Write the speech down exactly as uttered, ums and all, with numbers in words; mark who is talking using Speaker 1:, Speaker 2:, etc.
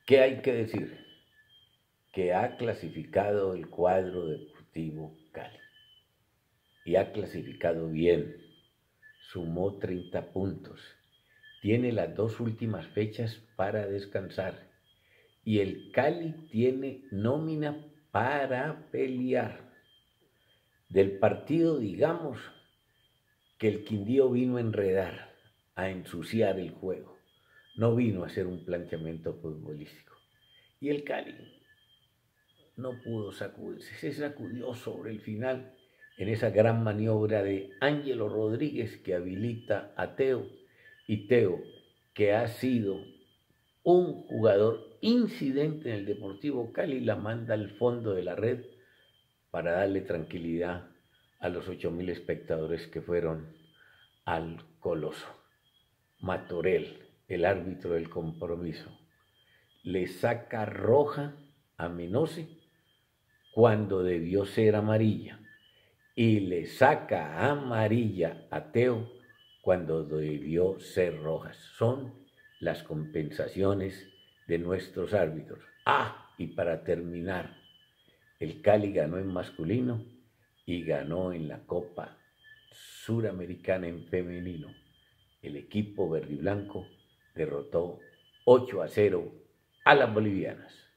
Speaker 1: ¿Qué hay que decir? Que ha clasificado el cuadro Deportivo Cali y ha clasificado bien, sumó treinta puntos, tiene las dos últimas fechas para descansar y el Cali tiene nómina para pelear. Del partido, digamos que el Quindío vino a enredar, a ensuciar el juego, no vino a hacer un planteamiento futbolístico. Y el Cali no pudo sacudirse, se sacudió sobre el final en esa gran maniobra de Ángelo Rodríguez que habilita a Teo, y Teo, que ha sido un jugador incidente en el Deportivo Cali, la manda al fondo de la red para darle tranquilidad a los ocho mil espectadores que fueron al Coloso. Matorel, el árbitro del compromiso, le saca roja a Menose cuando debió ser amarilla y le saca amarilla a Teo cuando debió ser rojas. Son las compensaciones de nuestros árbitros. Ah, y para terminar, el Cali ganó en masculino y ganó en la Copa Suramericana en femenino. El equipo verde y blanco derrotó ocho a cero a las bolivianas.